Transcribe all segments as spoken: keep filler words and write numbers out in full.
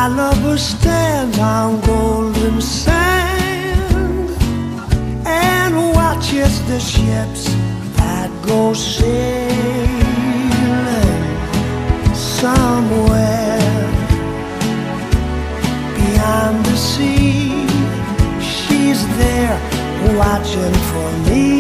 My lover stands on golden sand and watches the ships that go sailing somewhere beyond the sea. She's there watching for me.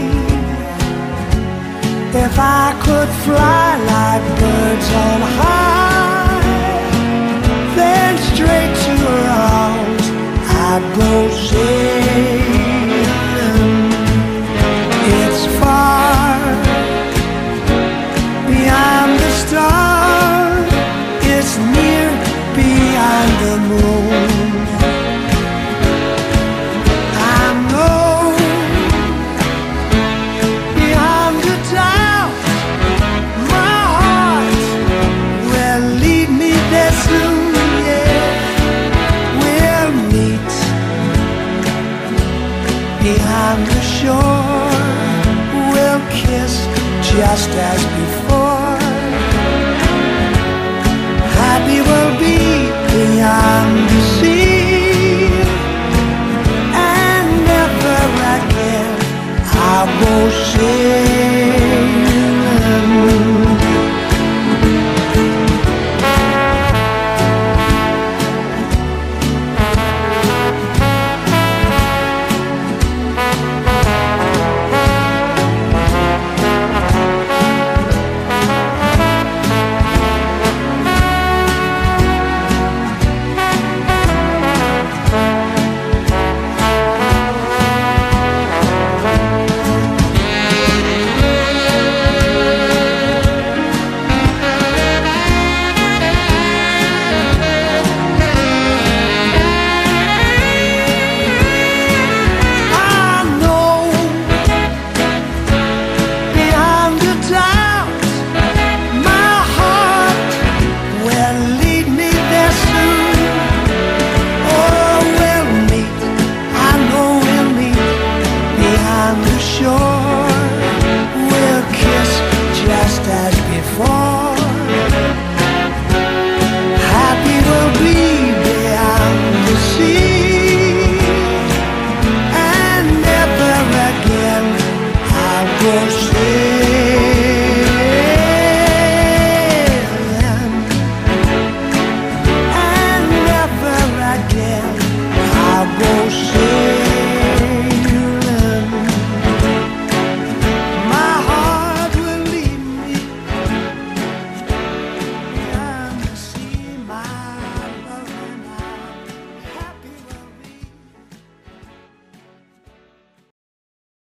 If I could fly like birds on high, then straight to her arms I'd go sailing. It's far beyond the stars, it's near beyond the moon. I know beyond the doubt my heart will lead me there soon. Behind the shore, we'll kiss just as before. Happy we'll be beyond the sea, and never again I'll go sailing.